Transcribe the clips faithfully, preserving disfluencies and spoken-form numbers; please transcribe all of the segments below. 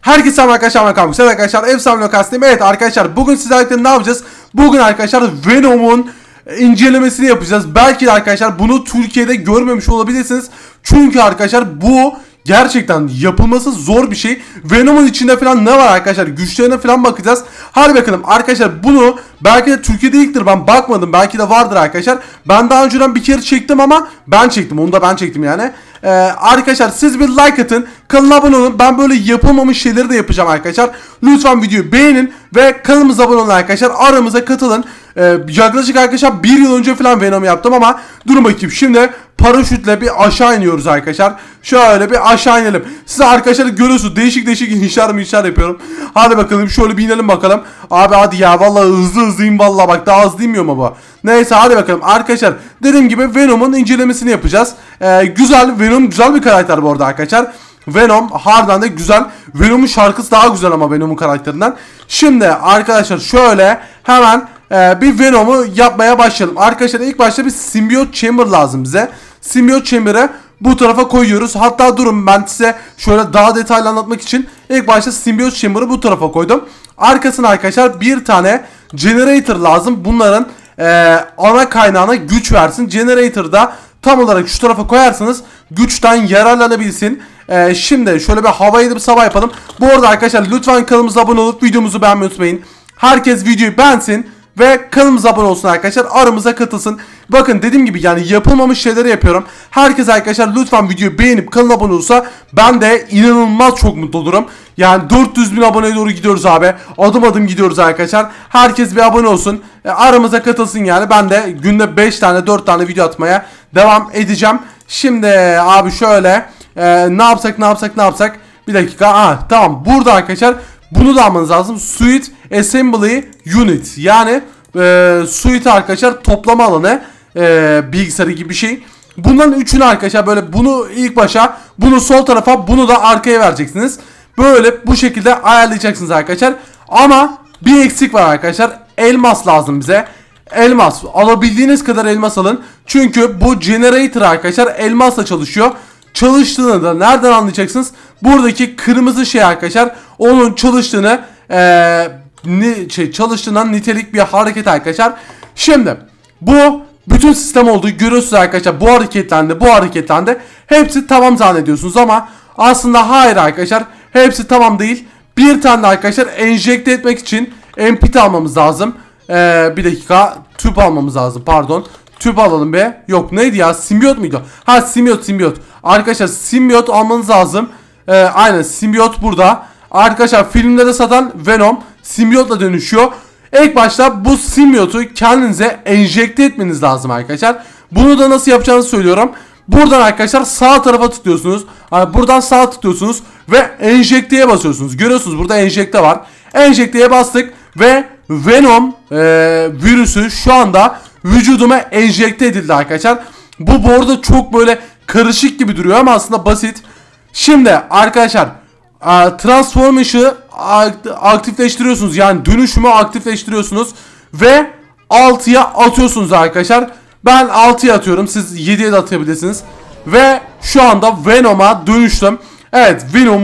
Herkese selam arkadaşlar, ben Kamil. Selam arkadaşlar, efsane lokasındayım. Evet arkadaşlar, bugün sizlerle ne yapacağız? Bugün arkadaşlar Venom'un incelemesini yapacağız. Belki de arkadaşlar bunu Türkiye'de görmemiş olabilirsiniz. Çünkü arkadaşlar bu gerçekten yapılması zor bir şey. Venom'un içinde falan ne var arkadaşlar? Güçlerine falan bakacağız. Hadi bakalım arkadaşlar, bunu belki de Türkiye'de ilktir, ben bakmadım. Belki de vardır arkadaşlar. Ben daha önceden bir kere çektim ama ben çektim. Onu da ben çektim yani. Ee, arkadaşlar siz bir like atın. Kanala abone olun. Ben böyle yapılmamış şeyleri de yapacağım arkadaşlar. Lütfen videoyu beğenin ve kanalımıza abone olun arkadaşlar. Aramıza katılın. Ee, yaklaşık arkadaşlar bir yıl önce falan Venom yaptım ama durun bakayım. Şimdi paraşütle bir aşağı iniyoruz arkadaşlar. Şöyle bir aşağı inelim. Size arkadaşlar görüyorsunuz, değişik değişik inşaat inşaat yapıyorum. Hadi bakalım, şöyle bir inelim bakalım. Abi hadi ya, vallahi hızlı hızlıyım vallahi, bak daha hızlı inmiyor mu bu? Neyse hadi bakalım arkadaşlar. Dediğim gibi Venom'un incelemesini yapacağız. Ee, güzel, Venom güzel bir karakter bu arada arkadaşlar. Venom harbiden de güzel. Venom'un şarkısı daha güzel ama Venom'un karakterinden. Şimdi arkadaşlar şöyle hemen e, bir Venom'u yapmaya başlayalım. Arkadaşlar ilk başta bir Symbiote Chamber lazım bize. Symbiote Chamber'ı bu tarafa koyuyoruz. Hatta durun, ben size şöyle daha detaylı anlatmak için ilk başta Symbiote Chamber'ı bu tarafa koydum. Arkasına arkadaşlar bir tane Generator lazım. Bunların e, ana kaynağına güç versin. Generator'da tam olarak şu tarafa koyarsanız güçten yararlanabilsin. Ee, şimdi şöyle bir havayı da bir sabah yapalım. Bu arada arkadaşlar lütfen kanalımıza abone olup videomuzu beğenmeyi unutmayın. Herkes videoyu beğensin ve kanalımıza abone olsun arkadaşlar. Aramıza katılsın. Bakın dediğim gibi yani yapılmamış şeyleri yapıyorum. Herkes arkadaşlar lütfen videoyu beğenip kanala abone olursa ben de inanılmaz çok mutlu olurum. Yani dört yüz bin aboneye doğru gidiyoruz abi. Adım adım gidiyoruz arkadaşlar. Herkes bir abone olsun. E, aramıza katılsın yani. Ben de günde beş tane dört tane video atmaya devam edeceğim. Şimdi abi şöyle e, ne yapsak ne yapsak ne yapsak. Bir dakika. Aa, tamam, burada arkadaşlar bunu da almanız lazım. Suite Assembly Unit. Yani e, suite arkadaşlar toplama alanı, e, bilgisayarı gibi bir şey. Bunların üçünü arkadaşlar böyle, bunu ilk başa, bunu sol tarafa, bunu da arkaya vereceksiniz. Böyle bu şekilde ayarlayacaksınız arkadaşlar. Ama bir eksik var arkadaşlar. Elmas lazım bize. Elmas. Alabildiğiniz kadar elmas alın. Çünkü bu generator arkadaşlar elmasla çalışıyor. Çalıştığını da nereden anlayacaksınız? Buradaki kırmızı şey arkadaşlar onun çalıştığını ee, ni, şey, çalıştığından nitelik bir hareket arkadaşlar. Şimdi bu bütün sistem olduğu görüyorsunuz arkadaşlar. Bu hareketlendi, bu hareketlendi. Hepsi tamam zannediyorsunuz ama aslında hayır arkadaşlar. Hepsi tamam değil. Bir tane arkadaşlar enjekte etmek için empty almamız lazım. Ee, bir dakika, tüp almamız lazım, pardon. Tüp alalım be. Yok neydi ya, simbiyot muydu? Ha, simbiyot simbiyot. Arkadaşlar simbiyot almanız lazım. Ee, aynen, simbiyot burada. Arkadaşlar filmlerde satan Venom simbiyotla dönüşüyor. İlk başta bu simbiyotu kendinize enjekte etmeniz lazım arkadaşlar. Bunu da nasıl yapacağınızı söylüyorum. Buradan arkadaşlar sağ tarafa tıklıyorsunuz. Yani buradan sağa tıklıyorsunuz ve enjekteye basıyorsunuz. Görüyorsunuz burada enjekte var. Enjekteye bastık ve Venom e, virüsü şu anda vücuduma enjekte edildi arkadaşlar. Bu bu arada çok böyle karışık gibi duruyor ama aslında basit. Şimdi arkadaşlar transformation'ı aktifleştiriyorsunuz. Yani dönüşümü aktifleştiriyorsunuz ve altıya atıyorsunuz arkadaşlar. Ben altıya atıyorum, siz yediye de atabilirsiniz. Ve şu anda Venom'a dönüştüm. Evet, Venom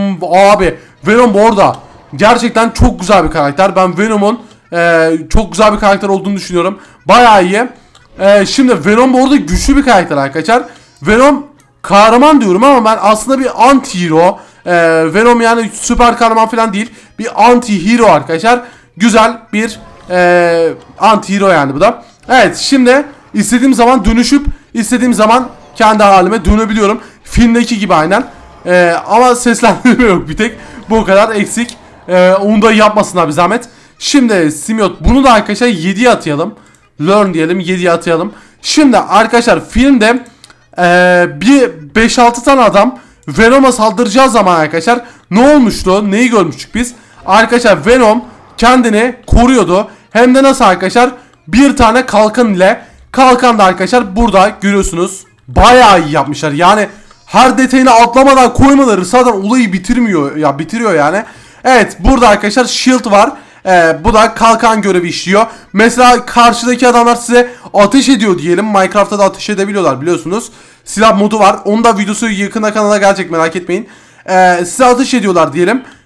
abi, Venom bu arada gerçekten çok güzel bir karakter. Ben Venom'un e, çok güzel bir karakter olduğunu düşünüyorum. Bayağı iyi. E, şimdi Venom bu arada güçlü bir karakter arkadaşlar. Venom kahraman diyorum ama ben aslında bir anti-hero. E, Venom yani süper kahraman falan değil. Bir anti-hero arkadaşlar. Güzel bir e, anti-hero yani bu da. Evet, şimdi istediğim zaman dönüşüp istediğim zaman kendi halime dönebiliyorum. Filmdeki gibi aynen. E, ama seslendirme yok bir tek. Bu kadar eksik. Ee, onu da yapmasınlar bir zahmet. Şimdi simyot, bunu da arkadaşlar yediye atayalım. Learn diyelim, yediye atayalım. Şimdi arkadaşlar filmde ee, bir beş altı tane adam Venom'a saldıracağı zaman arkadaşlar ne olmuştu? Neyi görmüştük biz? Arkadaşlar Venom kendini koruyordu. Hem de nasıl arkadaşlar? Bir tane kalkan ile. Kalkan da arkadaşlar burada görüyorsunuz. Bayağı iyi yapmışlar. Yani her detayını atlamadan koymaları zaten olayı bitirmiyor. Ya bitiriyor yani. Evet, burada arkadaşlar shield var. Ee, bu da kalkan görevi işliyor. Mesela karşıdaki adamlar size ateş ediyor diyelim. Minecraft'ta da ateş edebiliyorlar biliyorsunuz. Silah modu var. Onun da videosu yakında kanala gelecek, merak etmeyin. Ee, size ateş ediyorlar diyelim.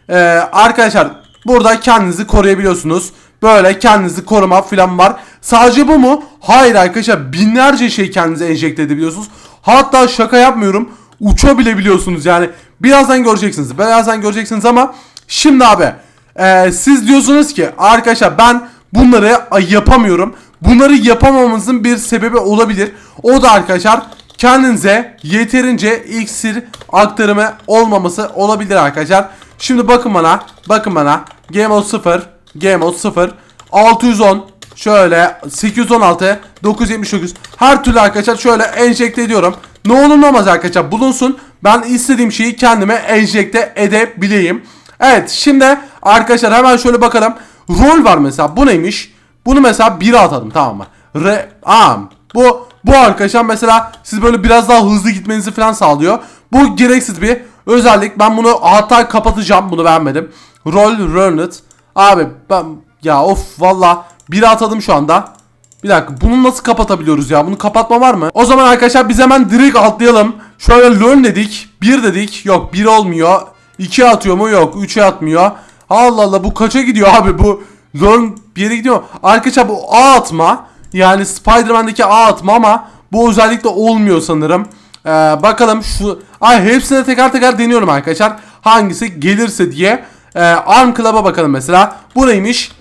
Ee, arkadaşlar burada kendinizi koruyabiliyorsunuz. Böyle kendinizi koruma falan var. Sadece bu mu? Hayır arkadaşlar, binlerce şey kendinize enjekte edebiliyorsunuz. Hatta şaka yapmıyorum, uçabilebiliyorsunuz yani. Birazdan göreceksiniz. Birazdan göreceksiniz ama şimdi abi e, siz diyorsunuz ki arkadaşlar ben bunları yapamıyorum. Bunları yapamamamızın bir sebebi olabilir. O da arkadaşlar kendinize yeterince iksir aktarımı olmaması olabilir arkadaşlar. Şimdi bakın bana. Bakın bana. Game mode sıfır. Game mode sıfır. altı yüz on. Şöyle sekiz yüz on altı. dokuz yüz yetmiş dokuz. Her türlü arkadaşlar şöyle enjekte ediyorum. Ne olur ne olmaz arkadaşlar bulunsun. Ben istediğim şeyi kendime enjekte edebileyim. Evet şimdi arkadaşlar hemen şöyle bakalım. Rol var mesela. Bu neymiş? Bunu mesela bire atalım, tamam mı? Re am. Bu bu arkadaşlar mesela siz böyle biraz daha hızlı gitmenizi falan sağlıyor. Bu gereksiz bir özellik. Ben bunu hatta kapatacağım. Bunu beğenmedim. Roll Rurned. Abi ben ya of valla bire atadım şu anda. Bir dakika, bunu nasıl kapatabiliyoruz ya? Bunu kapatma var mı? O zaman arkadaşlar biz hemen direkt atlayalım. Şöyle learn dedik. bir dedik. Yok bir olmuyor. iki atıyor mu? Yok. üçe atmıyor. Allah Allah, bu kaça gidiyor abi? Bu learn bir yere gidiyor. Arkadaşlar bu A atma. Yani Spider-Man'deki A atma ama bu özellikle olmuyor sanırım. Ee, bakalım şu. Ay hepsine teker teker deniyorum arkadaşlar. Hangisi gelirse diye. Ee, Arm Club'a bakalım mesela. Bu neymiş?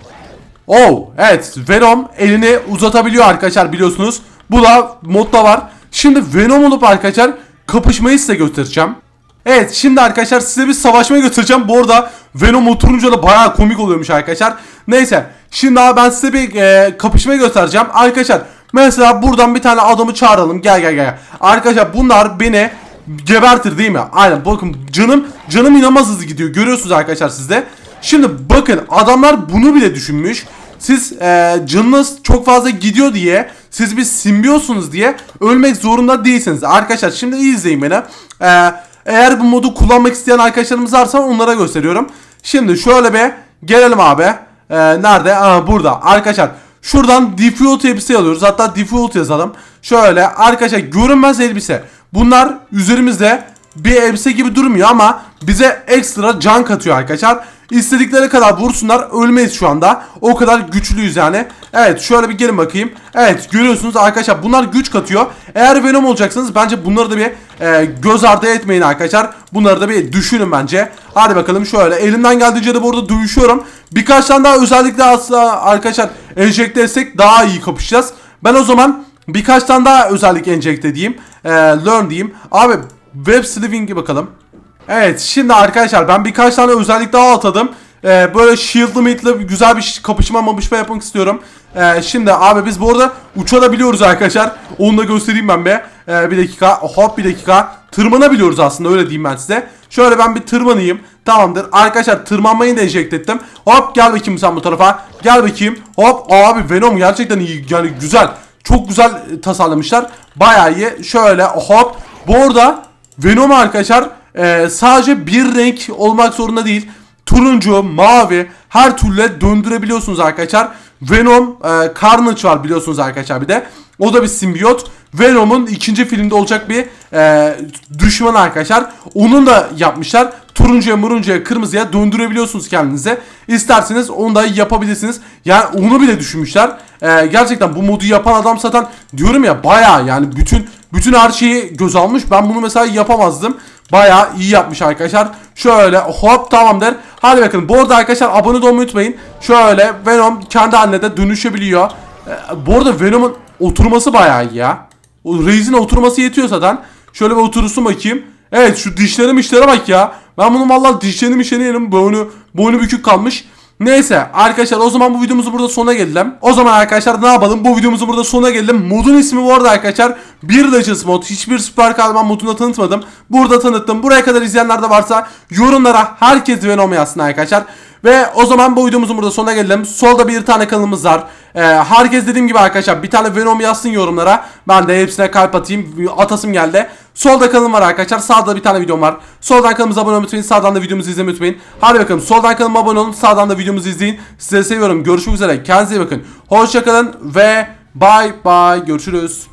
Oh evet, Venom elini uzatabiliyor arkadaşlar, biliyorsunuz. Bu da modda var. Şimdi Venom olup arkadaşlar kapışmayı size göstereceğim. Evet şimdi arkadaşlar size bir savaşmaya göstereceğim. Bu arada Venom oturunca da bayağı komik oluyormuş arkadaşlar. Neyse şimdi abi ben size bir e, kapışmayı göstereceğim. Arkadaşlar mesela buradan bir tane adamı çağıralım. Gel gel gel. Arkadaşlar bunlar beni gebertir değil mi? Aynen, bakın canım canım inanılmaz hızlı gidiyor. Görüyorsunuz arkadaşlar sizde. Şimdi bakın adamlar bunu bile düşünmüş. Siz e, canınız çok fazla gidiyor diye, siz bir simbiyosunuz diye ölmek zorunda değilsiniz. Arkadaşlar şimdi iyi izleyin beni. E, eğer bu modu kullanmak isteyen arkadaşlarımız varsa onlara gösteriyorum. Şimdi şöyle bir gelelim abi. E, nerede? Aa, burada. Arkadaşlar şuradan default elbise alıyoruz. Hatta default yazalım. Şöyle arkadaşlar görünmez elbise. Bunlar üzerimizde bir elbise gibi durmuyor ama bize ekstra can katıyor arkadaşlar. İstedikleri kadar vursunlar, ölmeyiz şu anda. O kadar güçlüyüz yani. Evet şöyle bir gelin bakayım. Evet görüyorsunuz arkadaşlar bunlar güç katıyor. Eğer Venom olacaksınız bence bunları da bir e, göz ardı etmeyin arkadaşlar. Bunları da bir düşünün bence. Hadi bakalım şöyle elimden geldiğince de burada dövüşüyorum. Birkaç tane daha özellikle aslında arkadaşlar enjekte etsek daha iyi kapışacağız. Ben o zaman birkaç tane daha özellik enjekte edeyim. E, learn diyeyim. Abi web sliving'e bakalım. Evet şimdi arkadaşlar ben birkaç tane özellik daha atadım. Ee, böyle shield'lı mit'li güzel bir kapışma mabışma yapmak istiyorum. Ee, şimdi abi biz bu arada uçabiliyoruz arkadaşlar. Onu da göstereyim ben be. Ee, bir dakika, hop bir dakika. Tırmanabiliyoruz aslında, öyle diyeyim ben size. Şöyle ben bir tırmanayım. Tamamdır arkadaşlar, tırmanmayı da enjekte ettim. Hop gel bakayım sen bu tarafa. Gel bakayım. Hop abi Venom gerçekten iyi, yani güzel. Çok güzel tasarlamışlar. Bayağı iyi. Şöyle hop. Bu arada Venom arkadaşlar Ee, sadece bir renk olmak zorunda değil. Turuncu, mavi her türlü döndürebiliyorsunuz arkadaşlar. Venom, e, Carnage var biliyorsunuz arkadaşlar bir de. O da bir simbiyot. Venom'un ikinci filmde olacak bir e, düşman arkadaşlar. Onun da yapmışlar. Turuncuya, muruncuya, kırmızıya döndürebiliyorsunuz kendinize. İsterseniz onu da yapabilirsiniz. Yani onu bile düşünmüşler. E, gerçekten bu modu yapan adam zaten diyorum ya bayağı yani bütün bütün her şeyi göz almış. Ben bunu mesela yapamazdım. Bayağı iyi yapmış arkadaşlar. Şöyle hop tamamdır. Hadi bakın bu arada arkadaşlar abone olmayı unutmayın. Şöyle Venom kendi haline de dönüşebiliyor. Ee, bu arada Venom'un oturması bayağı iyi ya. O Reis'in oturması yetiyor zaten. Şöyle bir oturursun bakayım. Evet şu dişlerim işlere bak ya. Ben bunun vallahi dişlerini mişeni yerim. Boynu, boynu bükük kalmış. Neyse arkadaşlar o zaman bu videomuzu burada sona gelelim. O zaman arkadaşlar ne yapalım? Bu videomuzu burada sona gelelim. Modun ismi bu arada arkadaşlar bir Legends mod. Hiçbir süper kahraman modunda tanıtmadım. Burada tanıttım. Buraya kadar izleyenler de varsa yorumlara herkes Venom yazsın arkadaşlar. Ve o zaman bu videomuzun burada sonuna gelelim. Solda bir tane kanalımız var. Ee, herkes dediğim gibi arkadaşlar bir tane Venom yazsın yorumlara. Ben de hepsine kalp atayım. Atasım geldi. Solda kanalım var arkadaşlar. Sağda bir tane videom var. Soldan kanalımıza abone olmayı unutmayın. Sağdan da videomuzu izlemeyi unutmayın. Hadi bakalım soldan kanalıma abone olun. Sağdan da videomuzu izleyin. Size seviyorum. Görüşmek üzere. Kendinize iyi bakın. Hoşçakalın ve bye bye. Görüşürüz.